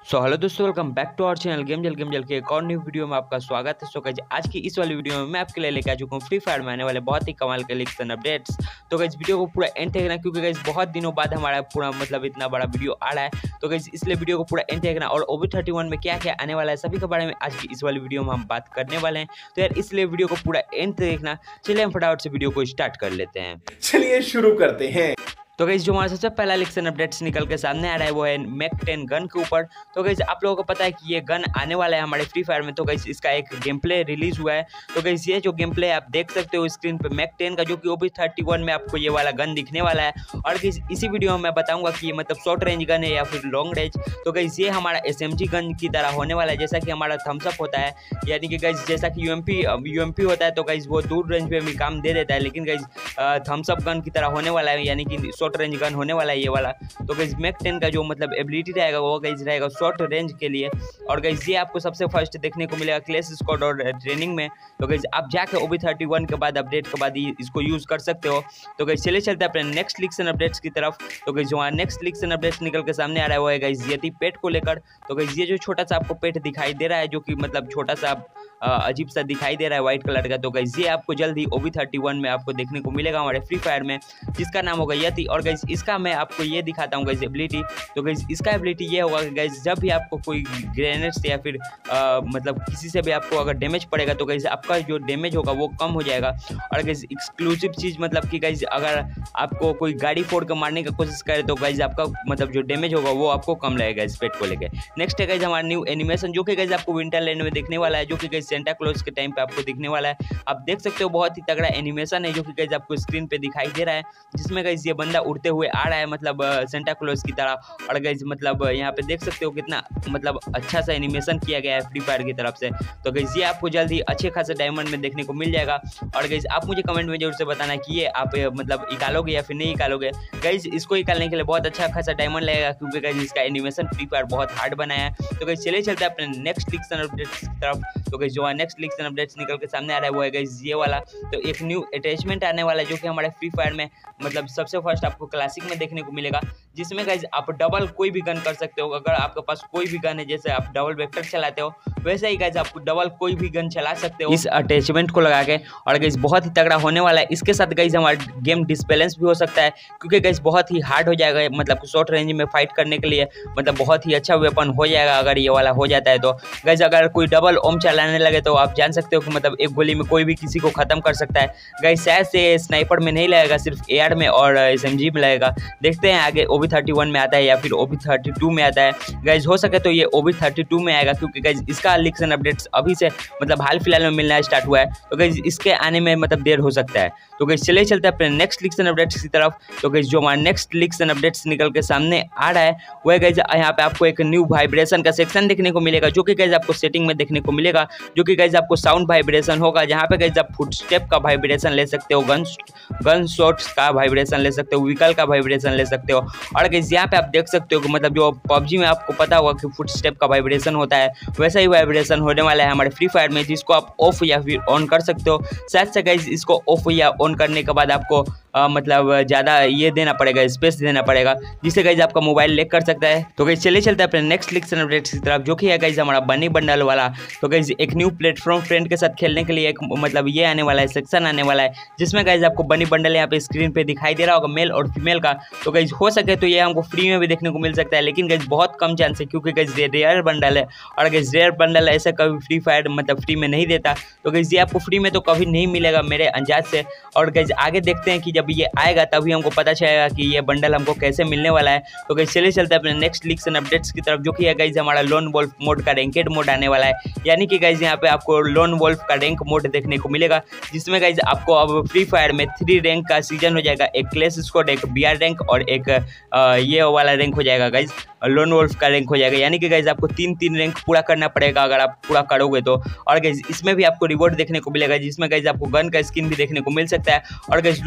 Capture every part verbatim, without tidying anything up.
सो hello दोस्तों, welcome back to our channel game जल game जल के एक और न्यू वीडियो में आपका स्वागत है। सो गाइस, आज की इस वाली वीडियो में मैं आपके लिए लेकर आ चुका हूँ फ्री फायर में आने वाले बहुत ही कमाल के लीक्स एंड अपडेट्स। तो गाइस वीडियो को पूरा एंड देखना, क्योंकि गाइस बहुत दिनों बाद हमारा पूरा मतलब इतना बड़ा वीडियो आ रहा है। तो गाइस इसलिए वीडियो को पूरा एंड देखना, और ओबी थर्टी वन में क्या क्या आने वाला है सभी के बारे में आज की इस वाली वीडियो में हम बात करने वाले हैं। तो यार इसलिए वीडियो को पूरा एंड देखना। चलिए हम फटाफट से वीडियो को स्टार्ट कर लेते हैं। चलिए शुरू करते हैं। तो गाइस जो हमारा सबसे पहला लीक्स एंड अपडेट्स निकल के सामने आ रहा है वो है मैक टेन गन के ऊपर। तो गाइस आप लोगों को पता है कि ये गन आने वाला है हमारे फ्री फायर में। तो गाइस इसका एक गेम प्ले रिलीज हुआ है। तो गाइस ये जो गेम प्ले आप देख सकते हो स्क्रीन पे मैक टेन का, जो कि ओबी थर्टी वन में आपको ये वाला गन दिखने वाला है। और गाइस इसी वीडियो में मैं बताऊंगा कि ये मतलब शॉर्ट रेंज गन है या फिर लॉन्ग रेंज। तो गाइस ये हमारा एसएमजी गन की तरह होने वाला है, जैसा कि हमारा थम्स अप होता है। यानी कि गाइस जैसा कि यूएमपी यूएमपी होता है तो गाइस वो दूर रेंज पे भी काम दे देता है, लेकिन गाइस थम्स अप गन की तरह होने वाला है, यानी कि शॉर्ट रेंज गन होने वाला है ये वाला। तो गाइस मैक टेन का जो मतलब एबिलिटी रहेगा वो गाइस रहेगा शॉर्ट रेंज के लिए। और गाइस ये आपको सबसे फर्स्ट देखने को मिलेगा क्लैश स्क्वाड और ट्रेनिंग में। तो गाइस आप जाके ओबी थर्टी वन के बाद अपडेट के बाद ही इसको यूज कर सकते हो। तो गाइस चले चलते हैं अपने नेक्स्ट लीक्स एंड अपडेट्स की तरफ। तो गाइस जो नेक्स्ट लीक्स एंड अपडेट्स निकल के सामने आ रहा है वो है गाइस यति पेट को लेकर। तो गाइस ये जो छोटा सा आपको पेट दिखाई दे रहा है, जो कि मतलब छोटा सा अजीब सा दिखाई दे रहा है व्हाइट कलर का, तो गाइस ये आपको जल्द ही ओबी थर्टी वन में आपको देखने को मिलेगा हमारे फ्री फायर में, जिसका नाम होगा यति। और गाइस इसका मैं आपको ये दिखाता हूँ गाइस एबिलिटी। तो गाइस इसका एबिलिटी ये होगा कि गाइस जब भी आपको कोई ग्रेनेड से या फिर आ, मतलब किसी से भी आपको अगर डैमेज पड़ेगा तो गाइस आपका जो डैमेज होगा वो कम हो जाएगा। और गाइस एक्सक्लूसिव चीज़ मतलब कि गाइस अगर आपको कोई गाड़ी फोड़ के मारने की कोशिश करे तो गाइस आपका मतलब जो डैमेज होगा वो आपको कम लगेगा इस पेट को लेकर। नेक्स्ट है गाइस हमारा न्यू एनिमेशन, जो कि गाइस आपको विंटरलैंड में देखने वाला है, जो कि गाइस सेंटा क्लॉज के टाइम पे आपको दिखने वाला है। आप देख सकते हो बहुत ही तगड़ा एनिमेशन है जो कि गाइस आपको स्क्रीन पे दिखाई दे रहा है, जिसमें गाइस ये बंदा उड़ते हुए आ रहा है मतलब सेंटा क्लॉज की तरह। और गाइस मतलब यहाँ पे देख सकते हो कितना मतलब अच्छा सा एनिमेशन किया गया है फ्री फायर की तरफ से। तो गाइस ये आपको जल्द ही अच्छे खासे डायमंड में देखने को मिल जाएगा। और गाइस आप मुझे कमेंट में जरूर से बताना कि ये आप मतलब निकालोगे या फिर नहीं निकालोगे। गाइस इसको निकालने के लिए बहुत अच्छा खासा डायमंड लगेगा, क्योंकि गाइस इसका एनिमेशन फ्री फायर बहुत हार्ड बनाया है। तो गाइस चले चलते हैं अपने नेक्स्ट लीक्स एंड अपडेट्स की तरफ। तो गाइस जो नेक्स्ट लीक्स एंड अपडेट्स निकल के सामने आ रहा है वो है गाइस ये वाला। तो एक न्यू अटैचमेंट आने वाला है जो कि हमारे फ्री फायर में मतलब सबसे फर्स्ट आपको क्लासिक में देखने को मिलेगा, जिसमें गाइस आप डबल कोई भी गन कर सकते हो। अगर आपके पास कोई भी गन है, जैसे आप डबल वेक्टर चलाते हो वैसे ही गाइस आप डबल कोई भी गन चला सकते हो इस अटैचमेंट को लगा के। और गाइस बहुत ही तगड़ा होने वाला है। इसके साथ गाइस हमारा गेम डिस्बैलेंस भी हो सकता है, क्योंकि गाइस बहुत ही हार्ड हो जाएगा मतलब शॉर्ट रेंज में फाइट करने के लिए। मतलब बहुत ही अच्छा वेपन हो जाएगा अगर ये वाला हो जाता है। तो गाइस अगर कोई डबल ओम चलाने लगे तो आप जान सकते हो कि मतलब एक गोली में कोई भी किसी को खत्म कर सकता है। गाइस शायद से स्नाइपर में नहीं लगेगा, सिर्फ एआर में और एसएमजी में लगेगा। देखते हैं आगे ओबी थर्टी वन में आता है या फिर ओबी थर्टी टू में आता है। गाइस हो सके तो ये ओबी थर्टी टू में आएगा, क्योंकि गाइस इसका लीक्स एंड अपडेट्स अभी से मतलब हाल फिलहाल में मिलना स्टार्ट हुआ है। तो गाइस इसके आने में मतलब देर हो सकता है। तो गाइस चले चलते हैं अपने नेक्स्ट लीक्स एंड अपडेट्स की तरफ। तो गाइस जो हमारा नेक्स्ट लीक्स एंड अपडेट्स निकल के सामने आ रहा है वो है गाइस यहाँ पे आपको एक न्यू वाइब्रेशन का सेक्शन देखने को मिलेगा, जो कि गाइस आपको सेटिंग में देखने को मिलेगा, जो कि गाइस आपको साउंड वाइब्रेशन होगा, जहाँ पे गाइस आप फुटस्टेप का वाइब्रेशन ले सकते हो, गन गन शॉट्स का वाइब्रेशन ले सकते हो, व्हीकल का वाइब्रेशन ले सकते हो। और गाइस यहाँ पे आप देख सकते हो कि मतलब जो पबजी में आपको पता होगा कि फुटस्टेप का वाइब्रेशन होता है, वैसा ही वाइब्रेशन होने वाला है हमारे फ्री फायर में, जिसको आप ऑफ या फिर ऑन कर सकते हो। साथ से गाइस इसको ऑफ या ऑन करने के बाद आपको आ, मतलब ज़्यादा ये देना पड़ेगा, स्पेस देना पड़ेगा, जिससे गाइस आपका मोबाइल लैग कर सकता है। तो गाइस चले चलते हैं अपने नेक्स्ट लीक्स एंड अपडेट्स की तरफ, जो कि है गाइस हमारा बनी बंडल वाला। तो गाइस एक न्यू प्लेटफॉर्म फ्रेंड के साथ खेलने के लिए एक मतलब ये आने वाला है, सेक्शन आने वाला है, जिसमें गाइस आपको बनी बंडल यहाँ पे स्क्रीन पे दिखाई दे रहा होगा, मेल और फीमेल का। तो गाइस हो सके तो ये हमको फ्री में भी देखने को मिल सकता है, लेकिन गाइस बहुत कम चांस है, क्योंकि गाइस ये रेयर बंडल है। और गाइस रेयर बंडल ऐसा कभी फ्री फायर मतलब फ्री में नहीं देता। तो गाइस ये आपको फ्री में तो कभी नहीं मिलेगा मेरे अंदाज से। और गाइस आगे देखते हैं कि जब ये आएगा तभी हमको पता चलेगा कि ये बंडल हमको कैसे मिलने वाला है। तो गाइस चले चलते हैं अपने नेक्स्ट लीक्स एंड अपडेट्स की तरफ, जो कि है गाइस हमारा लोन वोल्फ मोड का रैंकेड मोड आने वाला है। यानी कि गाइस यहाँ पे आपको लोन वोल्फ का रैंक मोड देखने को मिलेगा, जिसमें गाइस आपको अब फ्री फायर में थ्री रैंक का सीजन हो जाएगा। एक क्लैश स्क्वाड, एक बीआर रैंक और एक आ, ये वाला रैंक हो जाएगा गाइस, लोन वोल्फ का रैंक हो जाएगा। यानी कि गाइस आपको तीन तीन रैंक पूरा करना पड़ेगा अगर आप पूरा करोगे तो। और गाइस इसमें भी आपको रिवॉर्ड देखने को मिलेगा, जिसमें गाइस आपको गन का स्किन भी देखने को मिल सकता है। और गाइस लोन वोल्फ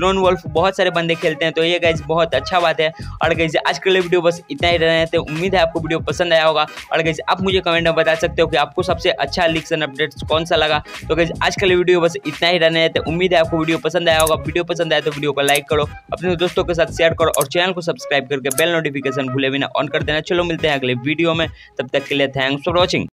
बहुत सारे बंदे खेलते हैं, तो ये गाइज बहुत अच्छा बात है। और गाइज आज के लिए वीडियो बस इतना ही रहने थे, उम्मीद है आपको वीडियो पसंद आया होगा। और गाइज आप मुझे कमेंट में बता सकते हो कि आपको सबसे अच्छा लीक्स एंड अपडेट्स कौन सा लगा। तो गाइज आज के लिए वीडियो बस इतना ही रहने थे, उम्मीद है आपको वीडियो पसंद आया होगा। वीडियो पसंद आया तो वीडियो को लाइक करो, अपने दोस्तों के साथ शेयर करो और चैनल को सब्सक्राइब करके बेल नोटिफिकेशन भूले बिना ऑन कर देना। चलो मिलते हैं अगले वीडियो में, तब तक के लिए थैंक्स फॉर वॉचिंग।